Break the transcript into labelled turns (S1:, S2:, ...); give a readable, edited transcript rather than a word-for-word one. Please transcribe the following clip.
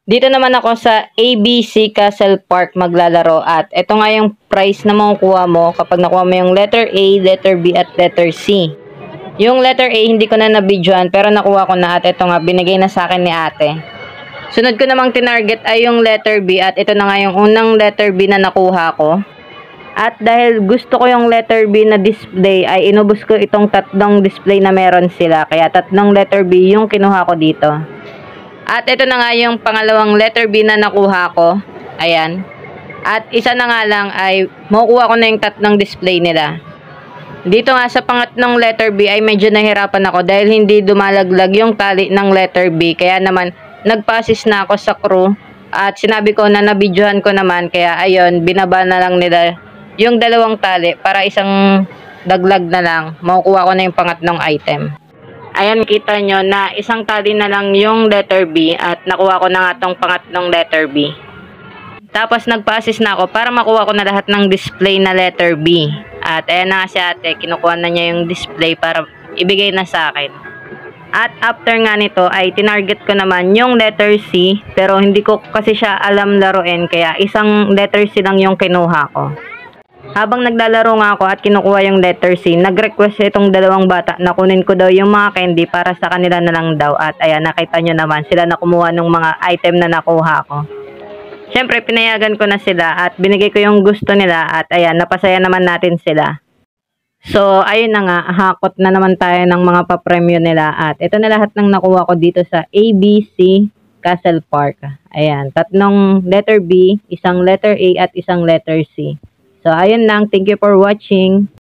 S1: Dito naman ako sa ABC Castle Park maglalaro at ito nga yung prize na makukuha mo kapag nakuha mo yung letter A, letter B at letter C. Yung letter A hindi ko na nabidyoan pero nakuha ko na at ito nga binigay na sa akin ni ate. Sunod ko namang tinarget ay yung letter B at ito na nga yung unang letter B na nakuha ko. At dahil gusto ko yung letter B na display ay inubos ko itong tatlong display na meron sila. Kaya tatlong letter B yung kinuha ko dito. At ito na nga yung pangalawang letter B na nakuha ko. Ayan. At isa na nga lang ay makukuha ko na yung tatlong display nila. Dito nga sa pangatlong letter B ay medyo nahirapan ako dahil hindi dumalaglag yung tali ng letter B. Kaya naman nagpa-assist na ako sa crew. At sinabi ko na nabidyohan ko naman. Kaya ayun, binaba na lang nila yung dalawang tali para isang daglag na lang. Makukuha ko na yung pangatlong item. Ayan, kita nyo na isang tali na lang yung letter B at nakuha ko na nga tong pangatlong letter B. Tapos nagpa-assist na ako para makuha ko na lahat ng display na letter B. At ayan na nga si ate, kinukuha na niya yung display para ibigay na sa akin. At after nga nito ay tinarget ko naman yung letter C pero hindi ko kasi siya alam laruin kaya isang letter C lang yung kinuha ko. Habang naglalaro nga ako at kinukuha yung letter C, nag-request itong dalawang bata na kunin ko daw yung mga candy para sa kanila na lang daw. At ayan, nakita nyo naman, sila na kumuha ng mga item na nakuha ko. Siyempre, pinayagan ko na sila at binigay ko yung gusto nila at ayan, napasaya naman natin sila. So, ayun na nga, hakot na naman tayo ng mga papremyo nila. At ito na lahat ng nakuha ko dito sa ABC Castle Park. Ayan, tatlong letter B, isang letter A at isang letter C. So, ayun lang. Thank you for watching.